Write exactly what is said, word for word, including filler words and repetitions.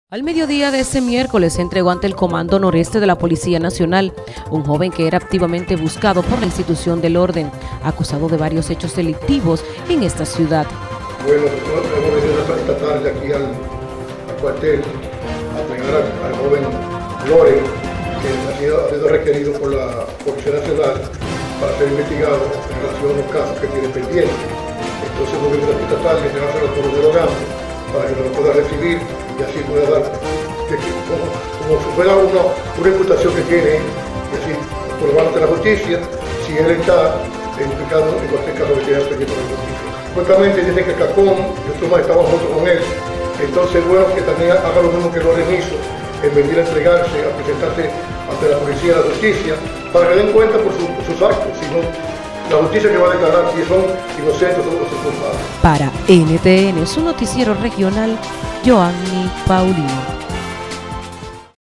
Al mediodía de ese miércoles se entregó ante el Comando Noreste de la Policía Nacional un joven que era activamente buscado por la institución del orden, acusado de varios hechos delictivos en esta ciudad. Bueno, nosotros hemos venido esta tarde aquí al, al cuartel a entregar al, al joven Loren, que ha sido, ha sido requerido por la Policía Nacional para ser investigado en relación a los casos que tiene pendientes. Entonces hemos venido esta tarde a entregárselo por el Logano para que lo pueda recibir y así pueda dar, que, que, como, como si fuera una, una imputación que tiene, y así probar ante la justicia si él está implicado en cualquier caso que tenga pendiente por la justicia. Supuestamente dice que Cacón, nosotros más estamos juntos con él, entonces bueno que también haga lo mismo que Loren hizo, en venir a entregarse, a presentarse ante la policía y la justicia, para que den cuenta por, su, por sus actos, si no, la justicia que va a declarar si son inocentes o son culpables. Para N T N, su noticiero regional, Joanny Paulino.